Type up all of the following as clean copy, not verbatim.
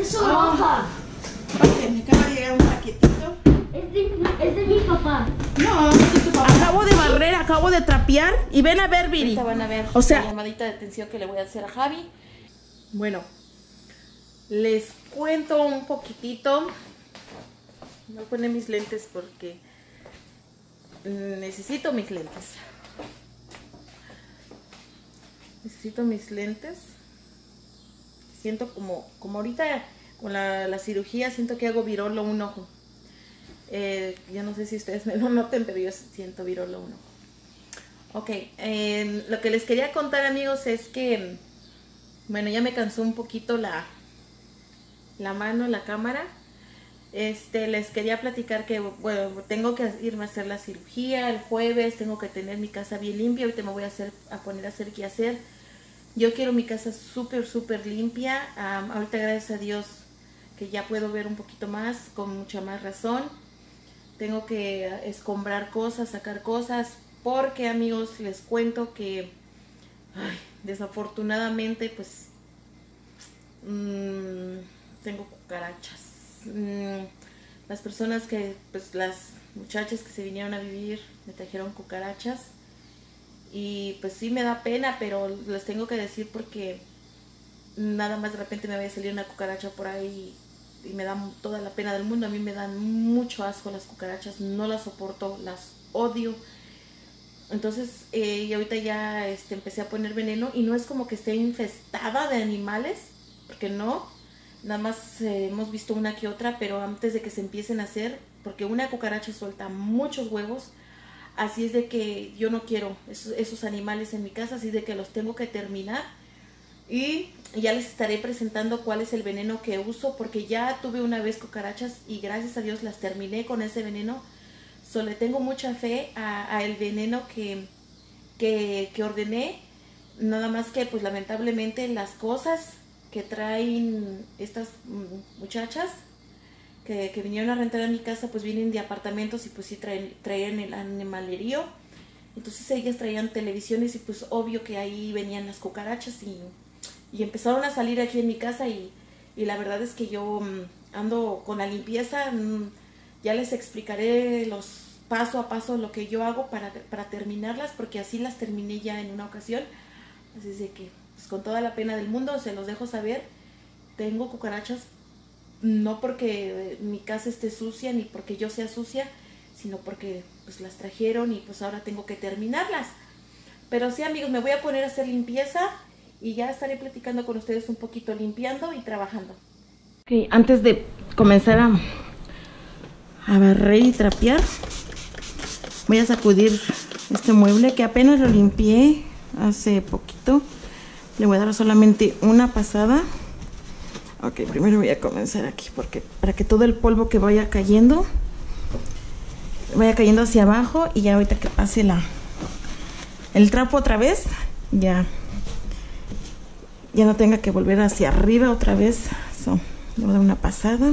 su ropa. Ok, me acaba de llegar un paquetito. Es de mi papá. No, no es tu papá. Acabo de barrer, acabo de trapear y ven a ver, Viri. Ahorita van a ver O sea, la llamadita de atención que le voy a hacer a Javi. Bueno, les cuento un poquitito. Voy a poner mis lentes porque necesito mis lentes. Necesito mis lentes. Siento como ahorita con la cirugía, siento que hago virolo un ojo. Yo no sé si ustedes me lo noten, pero yo siento virolo un ojo. Ok, lo que les quería contar, amigos, es que, bueno, ya me cansó un poquito la mano, la cámara. Les quería platicar que, bueno, tengo que irme a hacer la cirugía el jueves, tengo que tener mi casa bien limpia. Ahorita me voy a poner a hacer qué hacer. Yo quiero mi casa súper limpia. Ahorita, gracias a Dios, que ya puedo ver un poquito más, con mucha más razón. Tengo que escombrar cosas, sacar cosas, porque, amigos, les cuento que desafortunadamente, pues, tengo cucarachas. Las personas pues las muchachas que se vinieron a vivir me trajeron cucarachas. Y pues sí me da pena, pero les tengo que decir porque nada más de repente me vaya a salir una cucaracha por ahí y me da toda la pena del mundo. A mí me dan mucho asco las cucarachas, no las soporto, las odio. Entonces, y ahorita ya empecé a poner veneno y no es como que esté infestada de animales, porque no, nada más hemos visto una que otra, pero antes de que se empiecen a hacer, porque una cucaracha suelta muchos huevos. Así es de que yo no quiero esos animales en mi casa, así de que los tengo que terminar. Y ya les estaré presentando cuál es el veneno que uso, porque ya tuve una vez cucarachas y gracias a Dios las terminé con ese veneno. Solo le tengo mucha fe a el veneno que ordené. Nada más que, pues, lamentablemente las cosas que traen estas muchachas que vinieron a rentar a mi casa, pues vienen de apartamentos y pues sí traían el animalerío. Entonces ellas traían televisiones y pues obvio que ahí venían las cucarachas y empezaron a salir aquí en mi casa y la verdad es que yo ando con la limpieza. Ya les explicaré paso a paso lo que yo hago para terminarlas, porque así las terminé ya en una ocasión. Así es de que, pues, con toda la pena del mundo se los dejo saber. Tengo cucarachas. No porque mi casa esté sucia ni porque yo sea sucia, sino porque pues las trajeron y pues ahora tengo que terminarlas. Pero sí, amigos, me voy a poner a hacer limpieza y ya estaré platicando con ustedes un poquito, limpiando y trabajando. ok, antes de comenzar a barrer y trapear, voy a sacudir este mueble que apenas lo limpié hace poquito. Le voy a dar solamente una pasada. Ok, primero voy a comenzar aquí porque para que todo el polvo que vaya cayendo hacia abajo, y ya ahorita que pase el trapo otra vez, ya no tenga que volver hacia arriba otra vez. Le voy a dar una pasada.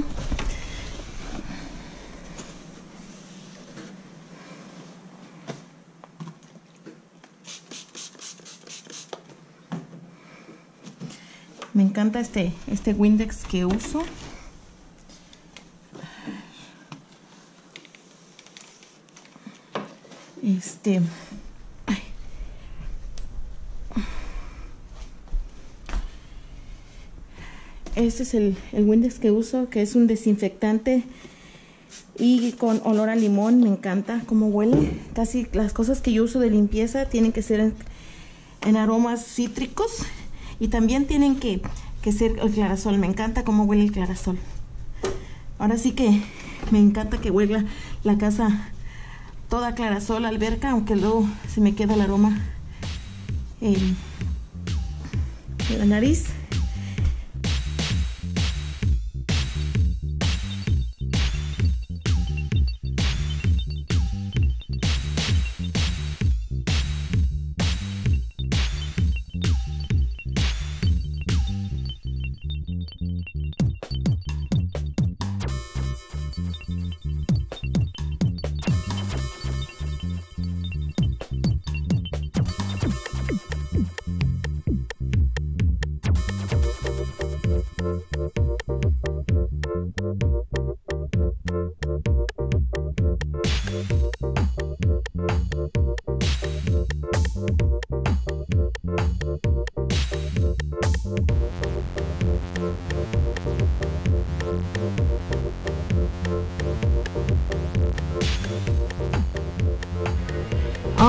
Me encanta este Windex que uso. Este es el Windex que uso, que es un desinfectante y con olor a limón. Me encanta cómo huele. Casi las cosas que yo uso de limpieza tienen que ser en aromas cítricos. Y también tienen que ser el clarasol. Me encanta cómo huele el clarasol. Ahora sí que me encanta que huela la casa toda clarasol, alberca, aunque luego se me queda el aroma en la nariz.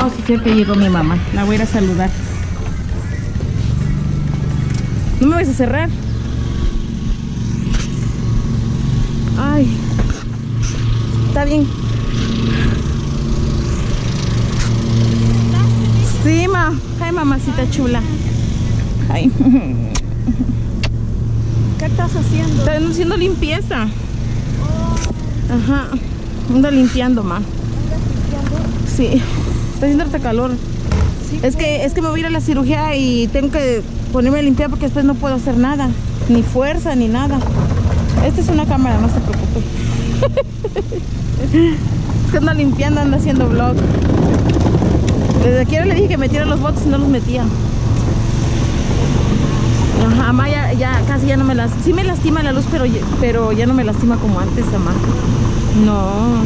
Oh, sí, creo que llegó mi mamá. La voy a ir a saludar. ¿No me vas a cerrar? Ay. Está bien. Sí, ma. Ay, mamacita chula. Ay. ¿Qué estás haciendo? Están haciendo limpieza. Ajá. Ando limpiando, ma. Sí. Está haciendo harta calor. Sí, Es que me voy a ir a la cirugía y tengo que ponerme a limpiar porque después no puedo hacer nada. Ni fuerza, ni nada. Esta es una cámara, no se preocupe. Es que ando limpiando, ando haciendo vlog. Desde aquí le dije que metiera los botes y no los metía. Ajá, ma, ya casi ya no me lastima. Sí me lastima la luz, pero ya no me lastima como antes, mamá. No.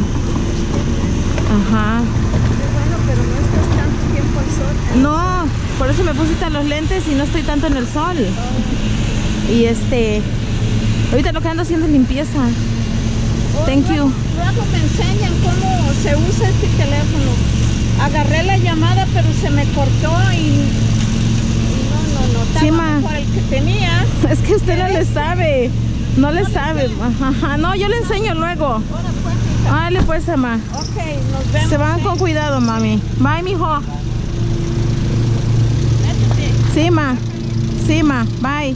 Ajá. bueno, pero no estás tanto tiempo al sol. No, por eso me puse los lentes y no estoy tanto en el sol. Y ahorita lo que ando haciendo es limpieza. Thank you. Luego me enseñan cómo se usa este teléfono. Agarré la llamada, pero se me cortó y no, estaba Sí, ma. mejor el que tenía. Es que usted no le sabe. No le sabe. Ajá. No, yo le enseño luego. Ahora pues, hija. Dale pues, mamá. Ok, nos vemos. Se van con cuidado, mami. Bye, mijo. Métete. Sí, ma. Sí, ma. Bye.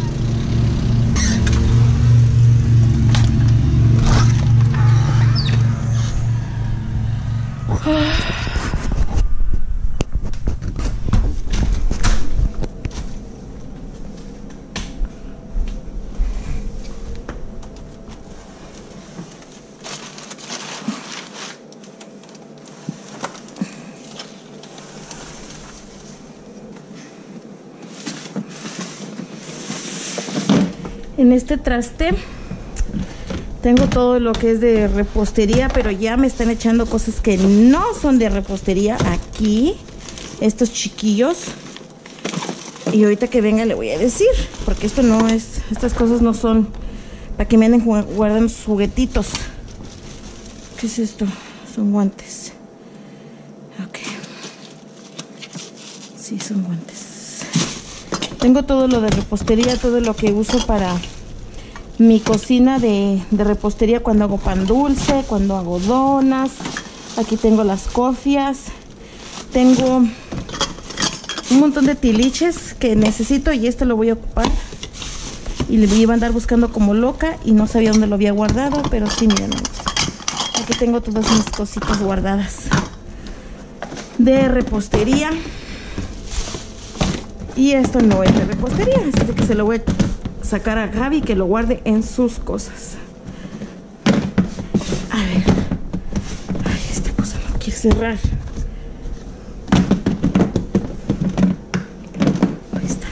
En este traste tengo todo lo que es de repostería, pero ya me están echando cosas que no son de repostería aquí, estos chiquillos. Y ahorita que venga le voy a decir, porque esto no es, estas cosas no son para que me anden guardando sus juguetitos. ¿Qué es esto? Son guantes. Ok. Sí, son guantes. Tengo todo lo de repostería, todo lo que uso para mi cocina de repostería cuando hago pan dulce, cuando hago donas. Aquí tengo las cofias. Tengo un montón de tiliches que necesito y esto lo voy a ocupar. Y le iba a andar buscando como loca y no sabía dónde lo había guardado, pero sí, miren. Aquí tengo todas mis cositas guardadas de repostería. Y esto no es de repostería, así que se lo voy a sacar a Gaby que lo guarde en sus cosas. A ver. Ay, esta cosa no quiere cerrar. Ahí está.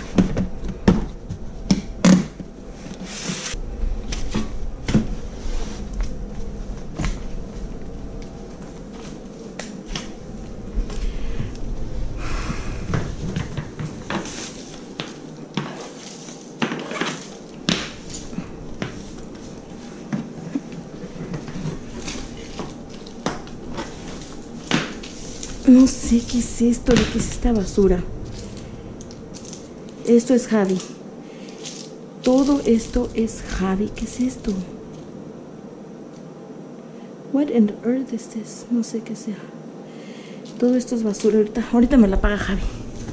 No sé qué es esto, de qué es esta basura. Esto es Javi. Todo esto es Javi. ¿Qué es esto? What in the earth is this? No sé qué sea. Todo esto es basura. Ahorita me la paga Javi.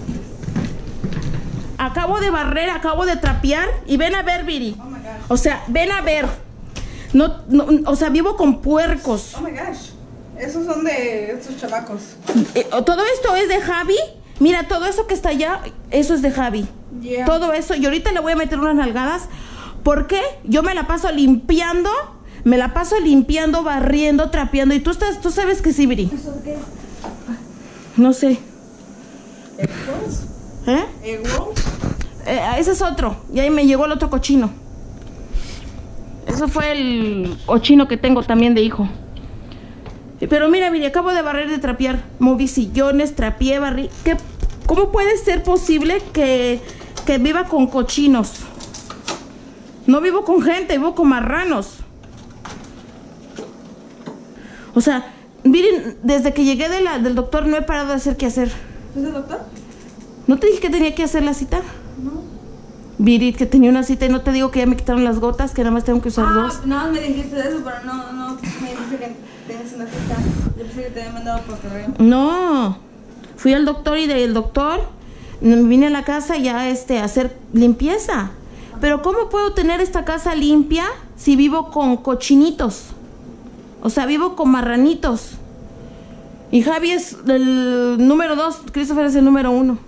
Acabo de barrer, acabo de trapear y ven a ver, Viri. Oh my gosh. O sea, ven a ver. No, o sea, vivo con puercos. Oh my gosh. Esos son de estos chavacos. Todo esto es de Javi. Mira, todo eso que está allá, eso es de Javi. Yeah. Todo eso. Y ahorita le voy a meter unas nalgadas. Porque yo me la paso limpiando. Me la paso limpiando, barriendo, trapeando. Y tú sabes que sí, Viri. ¿Eso de qué? No sé. ¿Egg rolls? ¿Eh? ¿Egg rolls? Ese es otro. Y ahí me llegó el otro cochino. Eso fue el cochino que tengo también de hijo. Pero mira, Viri, acabo de barrer, de trapear. Moví sillones, trapeé, barrí. ¿Cómo puede ser posible que viva con cochinos? No vivo con gente, vivo con marranos. O sea, Miren, desde que llegué del doctor no he parado de hacer qué hacer. ¿Es el doctor? ¿No te dije que tenía que hacer la cita? No. Viri, que tenía una cita y no te digo que ya me quitaron las gotas, que nada más tengo que usar dos. No, me dijiste eso, pero no, me dijiste que tenías una cita. Yo pensé que te había mandado por correo. No, fui al doctor y del doctor me vine a la casa ya a hacer limpieza. Pero ¿cómo puedo tener esta casa limpia si vivo con cochinitos? O sea, vivo con marranitos. Y Javi es el número 2, Christopher es el número 1.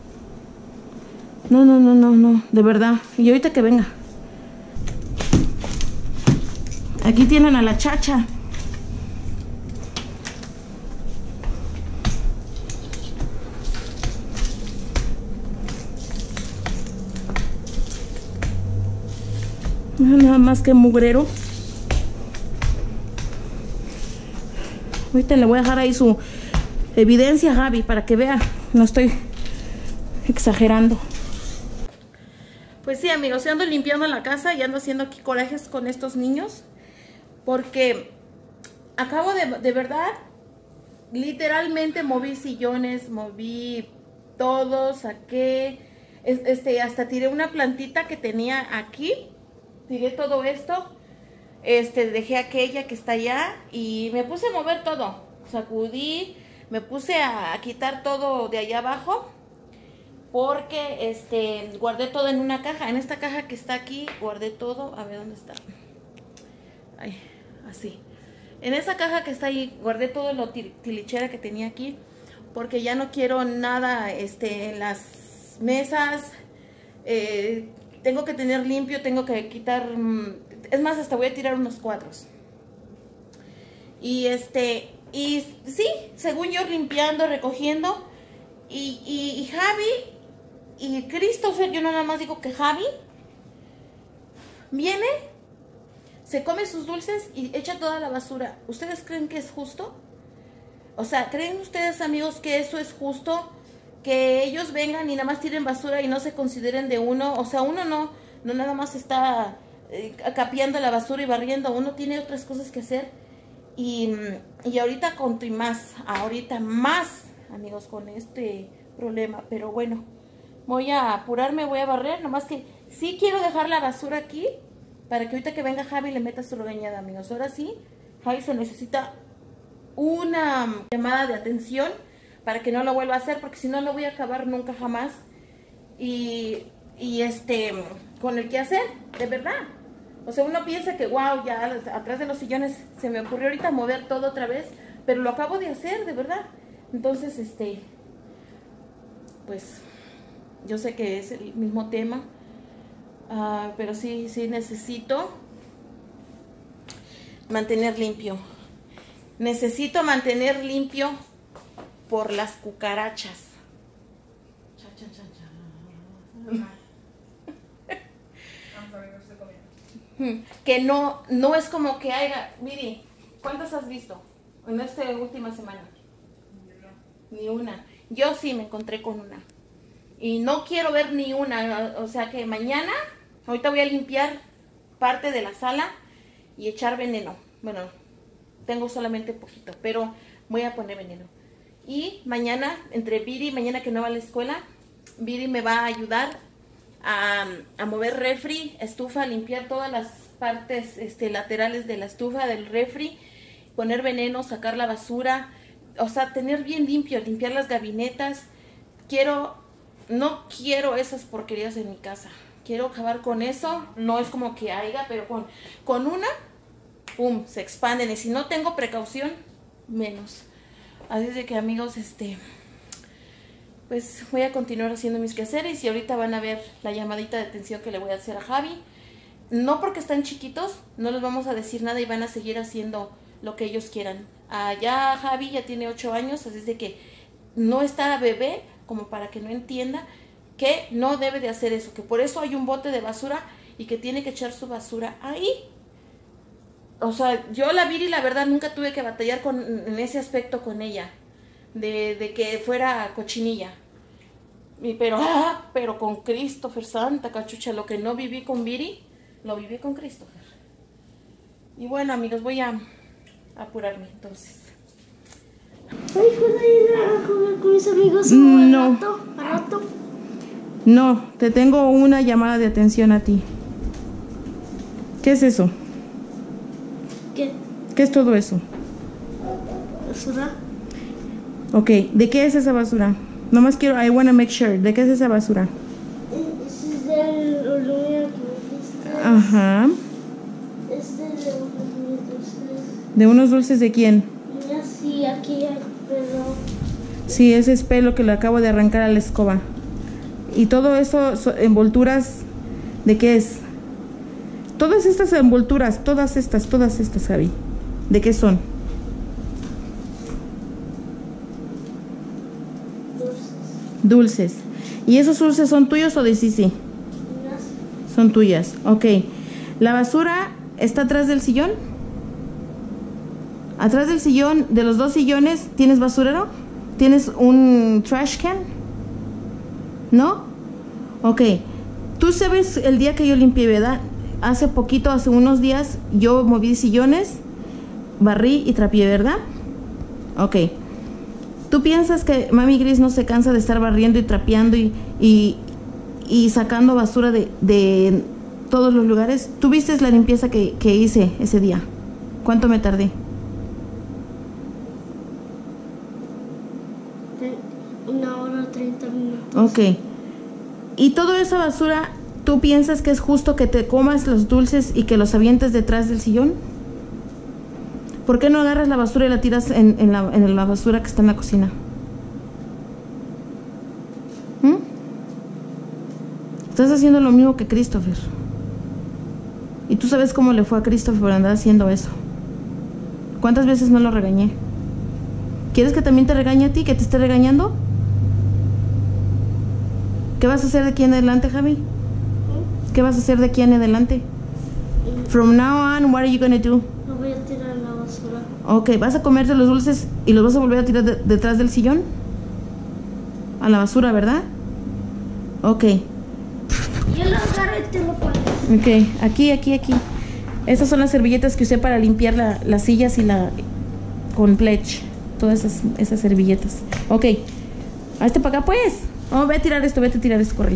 No, de verdad. Y ahorita que venga. Aquí tienen a la chacha. Nada más que mugrero. Ahorita le voy a dejar ahí su evidencia a Javi para que vea. No estoy exagerando. Pues sí, amigos, yo ando limpiando la casa y ando haciendo aquí corajes con estos niños. Porque acabo de verdad, literalmente moví sillones, moví todo, saqué, hasta tiré una plantita que tenía aquí. Tiré todo esto, dejé aquella que está allá y me puse a mover todo. Sacudí, me puse a quitar todo de allá abajo. Porque guardé todo en una caja. En esta caja que está aquí guardé todo. A ver dónde está. Ay, así. En esa caja que está ahí guardé todo lo tilichera que tenía aquí. Porque ya no quiero nada en las mesas. Tengo que tener limpio. Tengo que quitar. Es más, hasta voy a tirar unos cuadros. Y y sí, según yo limpiando, recogiendo. Y Javi y Christopher, yo nada más digo que Javi viene, se come sus dulces y echa toda la basura. ¿Ustedes creen que es justo? O sea, ¿creen ustedes, amigos, que eso es justo? Que ellos vengan y nada más tiren basura y no se consideren de uno. O sea, uno no nada más está capeando la basura y barriendo. Uno tiene otras cosas que hacer. Y ahorita ahorita más, amigos, con este problema. Pero bueno, voy a apurarme, voy a barrer. Nomás que sí quiero dejar la basura aquí para que ahorita que venga Javi le meta su regañada, amigos. Ahora sí, Javi se necesita una llamada de atención para que no lo vuelva a hacer, porque si no lo voy a acabar nunca jamás. Y con el que hacer, de verdad. O sea, uno piensa que wow, ya atrás de los sillones se me ocurrió ahorita mover todo otra vez, pero lo acabo de hacer, de verdad. Entonces, pues yo sé que es el mismo tema, pero sí necesito mantener limpio. Necesito mantener limpio por las cucarachas. Que no es como que haya. Miri, ¿cuántas has visto en esta última semana? Ni una. Yo sí me encontré con una. Y no quiero ver ni una. O sea que mañana, ahorita voy a limpiar parte de la sala y echar veneno. Bueno, tengo solamente poquito, pero voy a poner veneno. Y mañana, entre Viri, mañana que no va a la escuela, Viri me va a ayudar a mover refri, estufa, limpiar todas las partes laterales de la estufa, del refri, poner veneno, sacar la basura, o sea, tener bien limpio, limpiar las gabinetas. No quiero esas porquerías en mi casa. Quiero acabar con eso. No es como que haya, pero con una, pum, se expanden. Y si no tengo precaución, menos. Así es de que, amigos, pues voy a continuar haciendo mis quehaceres y ahorita van a ver la llamadita de atención que le voy a hacer a Javi. No porque están chiquitos, no les vamos a decir nada y van a seguir haciendo lo que ellos quieran. Ya Javi ya tiene 8 años, así es de que no está bebé como para que no entienda que no debe de hacer eso, que por eso hay un bote de basura y que tiene que echar su basura ahí. O sea, yo la Viri, la verdad, nunca tuve que batallar en ese aspecto con ella. De que fuera cochinilla. Pero con Christopher, santa cachucha, lo que no viví con Viri, lo viví con Christopher. Y bueno, amigos, voy a apurarme entonces. Ay, ¿puedo ir a comer con mis amigos No. al rato? No, te tengo una llamada de atención a ti. ¿Qué es eso? ¿Qué? ¿Qué es todo eso? ¿Basura? Ok, ¿de qué es esa basura? Nomás quiero, I wanna make sure. ¿De qué es esa basura? Ese es del olor que me diste. Ajá. Es de unos dulces. ¿De unos dulces de quién? Mira, sí, aquí hay pelo. Sí, ese es pelo que le acabo de arrancar a la escoba. Y todo eso, envolturas, ¿de qué es? Todas estas envolturas, todas estas, Javi. ¿De qué son? Dulces. ¿Y esos dulces son tuyos o de Sisi? Mira, Son tuyas, ok. ¿La basura está atrás del sillón? Atrás del sillón, de los dos sillones, ¿tienes basurero? ¿Tienes un trash can? ¿No? Ok. Tú sabes el día que yo limpié, ¿verdad? Hace poquito, hace unos días, yo moví sillones, barrí y trapié, ¿verdad? Ok. ¿Tú piensas que Mami Gris no se cansa de estar barriendo y trapeando y sacando basura de todos los lugares? ¿Tú viste la limpieza que hice ese día? ¿Cuánto me tardé? 1 hora 30 minutos. Ok. ¿Y toda esa basura, tú piensas que es justo que te comas los dulces y que los avientes detrás del sillón? ¿Por qué no agarras la basura y la tiras en la basura que está en la cocina? ¿Mm? Estás haciendo lo mismo que Christopher. Y tú sabes cómo le fue a Christopher por andar haciendo eso. ¿Cuántas veces no lo regañé? ¿Quieres que también te regañe a ti, que te esté regañando? ¿Qué vas a hacer de aquí en adelante, Javi? ¿Qué vas a hacer de aquí en adelante? From now on, what are you gonna do? Lo voy a tirar en la basura. Ok, ¿vas a comerte los dulces y los vas a volver a tirar detrás del sillón? A la basura, ¿verdad? Ok. Yo lo agarro y te lo pongo. Ok, aquí. Estas son las servilletas que usé para limpiar las sillas y con pledge. Todas esas servilletas. Ok. Hazte para acá, pues. Oh, vete a tirar esto, córrele.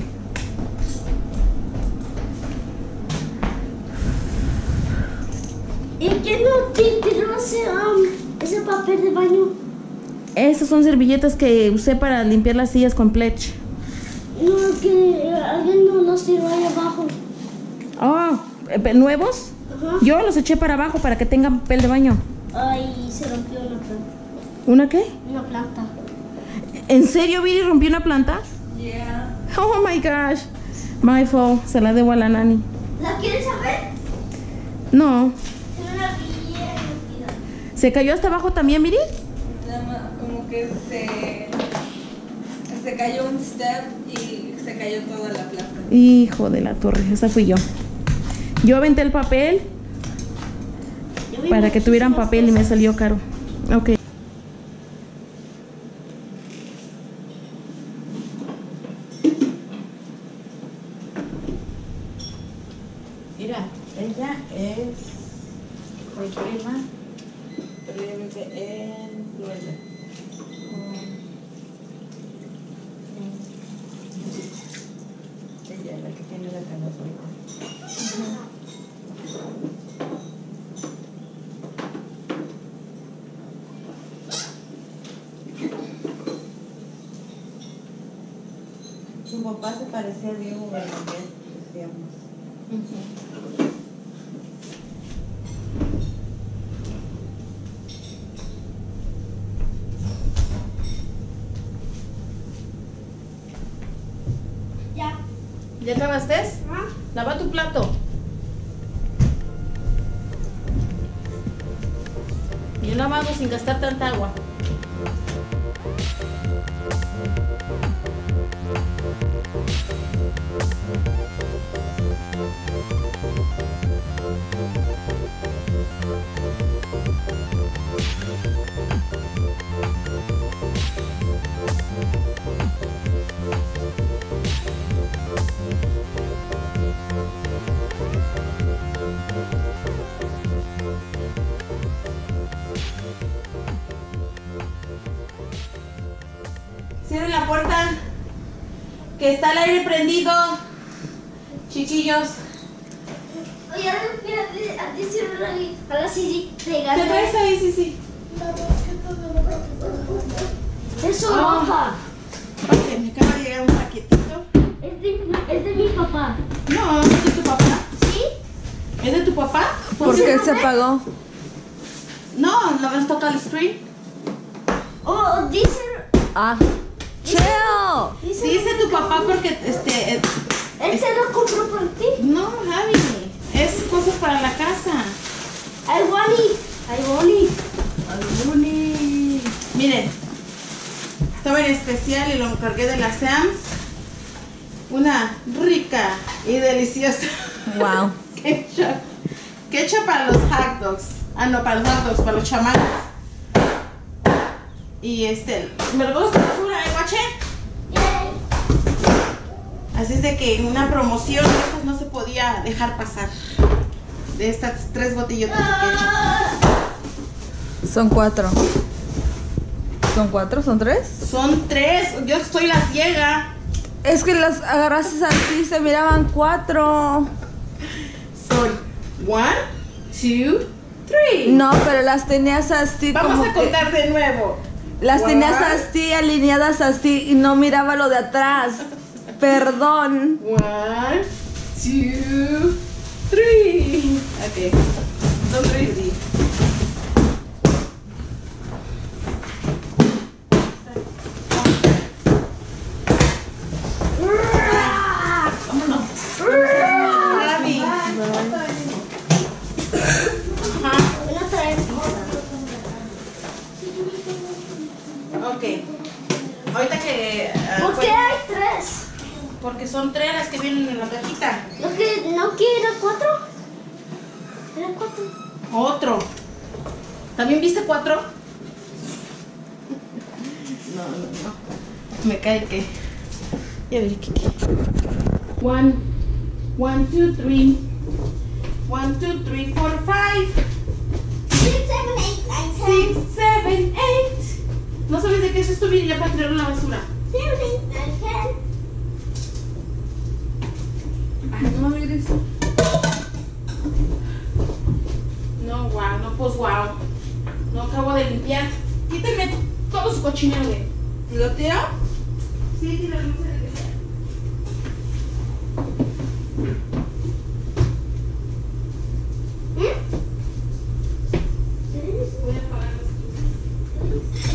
¿Y qué no tiró ese papel de baño? Esas son servilletas que usé para limpiar las sillas con pledge. No, que alguien no los tiró ahí abajo. Oh, ¿nuevos? Ajá. Yo los eché para abajo para que tengan papel de baño. Ay, se rompió una planta. ¿Una qué? Una planta. ¿En serio, Viri, rompió una planta? Yeah. Oh my gosh. My fault. Se la debo a la nani. ¿La quieres saber? No. Es una bien rápida. ¿Se cayó hasta abajo también, Viri? Como que se cayó un step y se cayó toda la planta. Hijo de la torre, esa fui yo. Yo aventé el papel Yo vi para que tuvieran muchísimas papel y me cosas. salió caro. Ok. Mira, ella es mi prima, pero ella vive en Florida. Ella es la que tiene la casa ahorita. Su papá se parecía a Diego Balaguer, decíamos. Ya. ¿Ya acabaste? ¿Ah? Lava tu plato. Bien lavado sin gastar tanta agua. la puerta. Que está el aire prendido. Chiquillos. Oye, ahora a decir a la Sisi de ¿Qué gato. traes ahí, Sisi? Es su ropa. Ok, me acaba de llegar un paquetito. Es de mi papá. No, ¿es de tu papá? ¿Sí? ¿Es de tu papá? ¿Por qué se apagó? No, no nos toca el screen. Oh, dice. Ah. ¡Cheo! Dice tu papá porque Él se lo compró por ti. no, Javi, es cosas para la casa. Ay, Wally. Miren, estaba en especial y lo encargué de la Sam's. Una rica y deliciosa Wow. ketchup. Ketchup para los hot dogs. Ah, no, para los hot dogs, para los chamacos. Y me lo pongo con basura, guache. Así es de que en una promoción de estas no se podía dejar pasar. De estas 3 botellotas de ketchup. Son 4. ¿Son 4? ¿Son 3? Son 3, yo soy la ciega. Es que las agarraste así, se miraban 4. Son 1, 2, 3. No, pero las tenías así Vamos como a contar de nuevo. las One, tenías así, alineadas así y no miraba lo de atrás. Perdón. 1, 2, 3. Ok. Son 3. Vámonos. Javi. Ajá. Voy a traer. Ok. Ahorita que. ¿Por qué hay 3? Porque son 3 las que vienen en la cajita. ¿No que era 4? Era 4. Otro. ¿También viste 4? No. Me cae que. Ya veré que. 1, 1, 2, 3. 1, 2, 3, 4, 5. 6, 7, 8. ¿No sabes de qué es esto? Mira, ya para tirarlo a la basura. Ay, no, mira eso. No, wow, no, pues wow. No acabo de limpiar. Quítame todo su cochinero, güey. ¿Lo tiro? Sí, tíralo, no sé de qué sea. Voy a apagar las luces.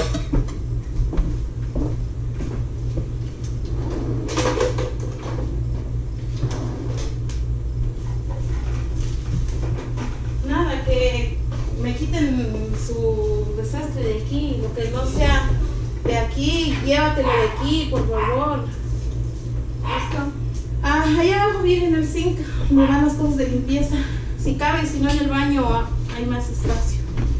Nada, que me quiten su desastre de aquí, lo que no sea de aquí, llévatelo de aquí, por favor. Esto. Ah, allá abajo viene en el zinc, me van las cosas de limpieza. Si cabe, si no en el baño hay más espacio.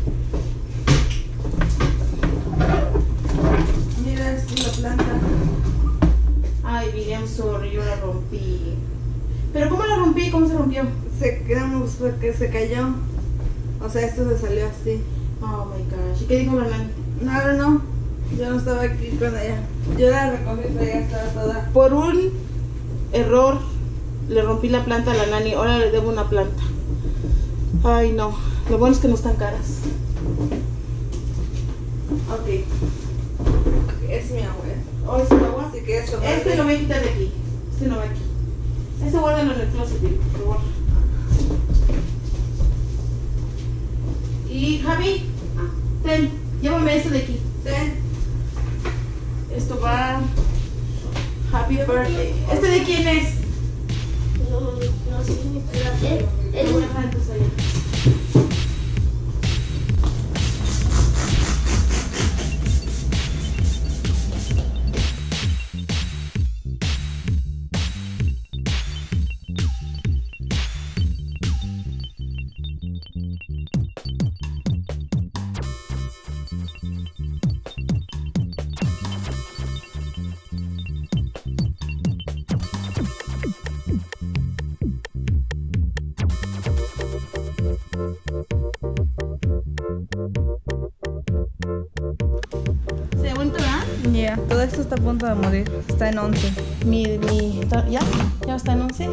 Mira, es la planta. Ay, Billy, I'm sorry, yo la rompí. ¿Pero cómo la rompí? ¿Cómo se rompió? Porque se cayó. O sea, esto se salió así. Oh my gosh. ¿Y qué dijo Bernal? No. Yo no estaba aquí con ella. Yo la recogí, pero ella estaba toda. Por un error le rompí la planta a la nani. Ahora le debo una planta. Ay, no. Lo bueno es que no están caras. Ok. Es mi abuela. Oh, ¿es el agua? Así que eso. Este lo voy a quitar de aquí. Este no va aquí. Este guárdalo en el closet, por favor. Y Javi, ten, llévame esto de aquí. Ten. Esto va. Happy birthday. ¿Este de quién es? No sé, espérate. Lo voy a dejar entonces allá. Ya, todo esto está a punto de morir. Está en 11. ¿Ya está en 11?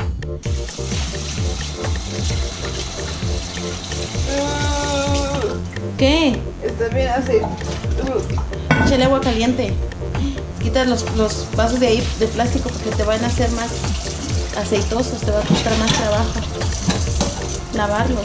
¿Qué? Está bien así. Échale agua caliente. Quita los vasos de ahí de plástico porque te van a hacer más aceitosos, te va a costar más trabajo lavarlos.